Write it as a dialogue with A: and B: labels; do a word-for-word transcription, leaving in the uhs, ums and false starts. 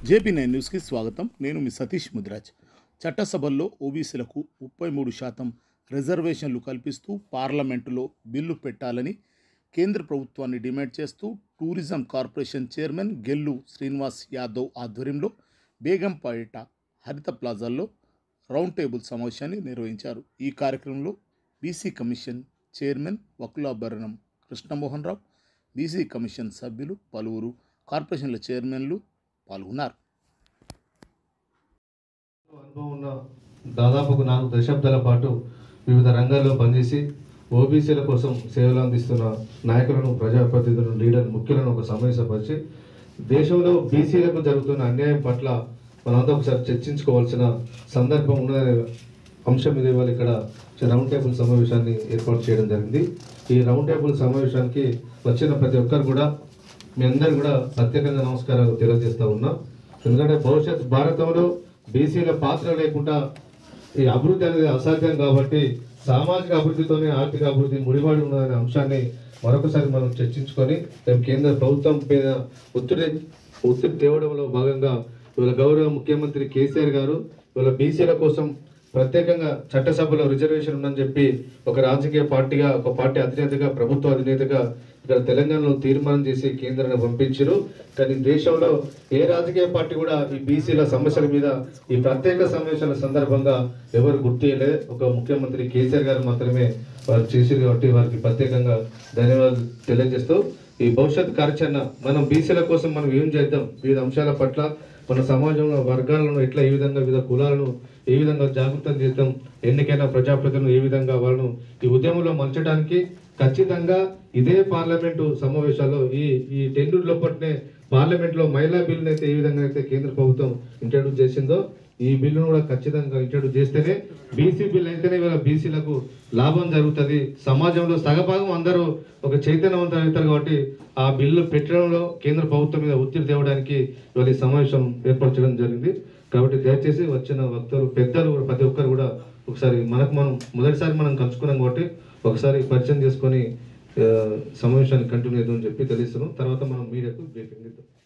A: JP nine న్యూస్కి స్వాగతం. నేను మీ సతీష్ ముదిరాజ్. చట్టసభల్లో ఓబీసీలకు ముప్పై మూడు శాతం రిజర్వేషన్లు కల్పిస్తూ పార్లమెంటులో బిల్లు పెట్టాలని కేంద్ర ప్రభుత్వాన్ని డిమాండ్ చేస్తూ tourism corporation chairman Gellu Srinivas Yadav ఆధ్వర్యంలో బేగంపేట హరిత ప్లాజాల్లో రౌండ్ టేబుల్ సమావేశాన్ని నిర్వహించారు. ఈ కార్యక్రమంలో BC commission chairman Vakulabharanam Krishnamohan Rao, BC commission సభ్యులు, పలువురు కార్పొరేషన్ల చైర్మన్లు పాల్గొన్నారు.
B: అనుభవం ఉన్న దాదాపు నాలుగు దశాబ్దాల పాటు వివిధ రంగాల్లో పనిచేసి ఓబీసీల కోసం సేవలు అందిస్తున్న నాయకులను, ప్రజాప్రతినిధులను, లీడర్ ముఖ్యులను ఒక సమావేశపరిచి దేశంలో బీసీలకు జరుగుతున్న అన్యాయం పట్ల మనంతా ఒకసారి చర్చించుకోవాల్సిన సందర్భం ఉన్న అంశం మీద ఇవాళ ఇక్కడ రౌండ్ టేబుల్ సమావేశాన్ని ఏర్పాటు చేయడం జరిగింది. ఈ రౌండ్ టేబుల్ సమావేశానికి వచ్చిన ప్రతి ఒక్కరు కూడా మీ అందరూ కూడా ప్రత్యేకంగా నమస్కారాలు తెలియజేస్తూ ఉన్నా. ఎందుకంటే భవిష్యత్ భారతంలో బీసీల పాత్ర లేకుండా ఈ అభివృద్ధి అనేది అసాధ్యం కాబట్టి సామాజిక అభివృద్ధితోనే ఆర్థిక అభివృద్ధి ముడిపడి ఉన్నదనే అంశాన్ని మరొకసారి మనం చర్చించుకొని రేపు కేంద్ర ప్రభుత్వం మీద ఒత్తిడి ఒత్తిడి తేవడంలో భాగంగా ఇవాళ గౌరవ ముఖ్యమంత్రి కేసీఆర్ గారు ఇవాళ బీసీల కోసం ప్రత్యేకంగా చట్టసభలో రిజర్వేషన్ ఉందని చెప్పి ఒక రాజకీయ పార్టీగా, ఒక పార్టీ అధినేతగా, ప్రభుత్వ అధినేతగా ఇక్కడ తెలంగాణలో తీర్మానం చేసి కేంద్రాన్ని పంపించారు. కానీ దేశంలో ఏ రాజకీయ పార్టీ కూడా ఈ బీసీల సమస్యల మీద ఈ ప్రత్యేక సమావేశాల సందర్భంగా ఎవరు గుర్తియలే. ఒక ముఖ్యమంత్రి కేసీఆర్ గారు మాత్రమే వారు చేసారు కాబట్టి వారికి ప్రత్యేకంగా ధన్యవాదాలు తెలియజేస్తూ ఈ భవిష్యత్ కార్యాచరణ మనం బీసీల కోసం మనం ఏం చేద్దాం, వివిధ అంశాల పట్ల మన సమాజంలో వర్గాలను ఎట్లా ఏ విధంగా వివిధ కులాలను ఏ విధంగా జాగృతం చేద్దాం, ఎన్నికైన ప్రజాప్రతినిధులను ఏ విధంగా వాళ్ళను ఈ ఉద్యమంలో మలచడానికి ఖచ్చితంగా ఇదే పార్లమెంటు సమావేశాల్లో ఈ ఈ టెండూరు లోపట్నే పార్లమెంట్లో మహిళా బిల్లును అయితే ఏ విధంగా అయితే కేంద్ర ప్రభుత్వం ఇంట్రడ్యూస్ చేసిందో ఈ బిల్లును కూడా ఖచ్చితంగా ఇంట్రడ్యూస్ చేస్తేనే బీసీ బిల్ అయితేనే ఇవాళ బీసీలకు లాభం జరుగుతుంది. సమాజంలో సగభాగం అందరూ ఒక చైతన్యవంతం అవుతారు కాబట్టి ఆ బిల్లు పెట్టడంలో కేంద్ర ప్రభుత్వం మీద ఒత్తిడి తేవడానికి ఇవాళ ఈ సమావేశం ఏర్పరచడం జరిగింది. కాబట్టి దయచేసి వచ్చిన వక్తలు, పెద్దలు ప్రతి ఒక్కరు కూడా ఒకసారి మనకు మనం మొదటిసారి మనం కలుసుకున్నాం కాబట్టి ఒకసారి పరిచయం చేసుకొని సమావేశాన్ని కంటిన్యూ చేద్దామని చెప్పి తెలుస్తున్నాం. తర్వాత మనం మీడియాకు బ్రీఫింగ్ ఇద్దాం.